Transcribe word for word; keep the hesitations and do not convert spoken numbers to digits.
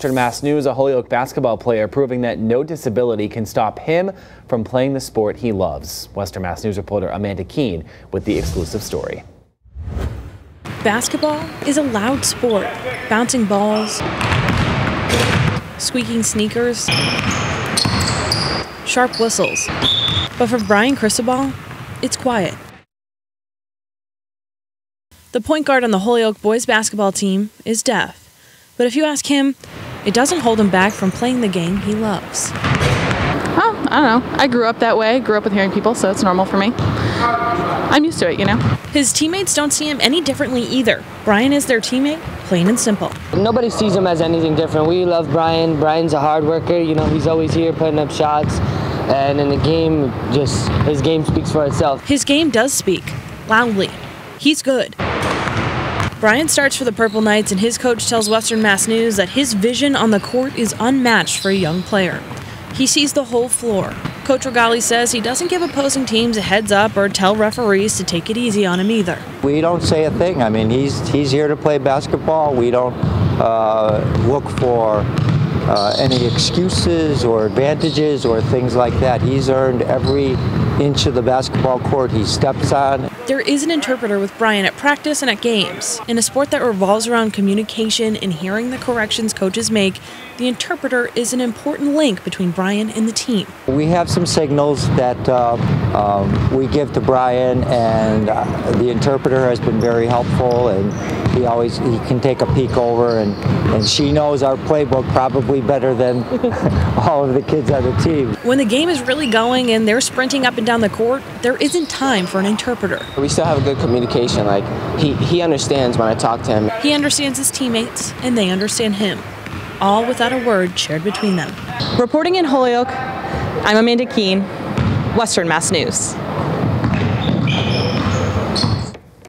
Western Mass News, a Holyoke basketball player proving that no disability can stop him from playing the sport he loves. Western Mass News reporter Amanda Keene with the exclusive story. Basketball is a loud sport. Bouncing balls, squeaking sneakers, sharp whistles. But for Brian Cristobal, it's quiet. The point guard on the Holyoke boys basketball team is deaf. But if you ask him, it doesn't hold him back from playing the game he loves. Oh, I don't know. I grew up that way, grew up with hearing people, so it's normal for me. I'm used to it, you know. His teammates don't see him any differently either. Brian is their teammate, plain and simple. Nobody sees him as anything different. We love Brian. Brian's a hard worker. You know, he's always here putting up shots. And in the game, just his game speaks for itself. His game does speak, loudly. He's good. Brian starts for the Purple Knights, and his coach tells Western Mass News that his vision on the court is unmatched for a young player. He sees the whole floor. Coach Regali says he doesn't give opposing teams a heads up or tell referees to take it easy on him either. We don't say a thing. I mean, he's he's here to play basketball. We don't uh, look for uh, any excuses or advantages or things like that. He's earned every inch of the basketball court he steps on. There is an interpreter with Brian at practice and at games. In a sport that revolves around communication and hearing the corrections coaches make, the interpreter is an important link between Brian and the team. We have some signals that uh, um, we give to Brian, and uh, the interpreter has been very helpful, and he always he can take a peek over, and, and she knows our playbook probably better than all of the kids on the team. When the game is really going and they're sprinting up and down the court, there isn't time for an interpreter. We still have a good communication. Like he, he understands when I talk to him. He understands his teammates, and they understand him, all without a word shared between them. Reporting in Holyoke, I'm Amanda Keene, Western Mass News.